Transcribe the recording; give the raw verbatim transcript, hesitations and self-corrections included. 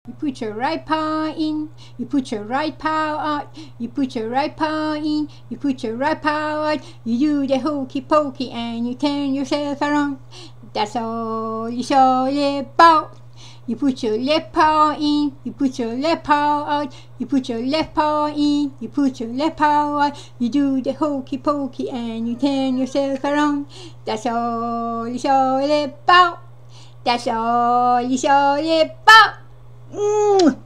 You put your right paw in, you put your right paw out, you put your right paw in, you put your right paw out, you do the hokey pokey and you turn yourself around. That's all it's all about. You put your left paw in, you put your left paw out, you put your left paw in, you put your left paw out, you do the hokey pokey and you turn yourself around. That's all it's all about. That's all it's all about. Mm.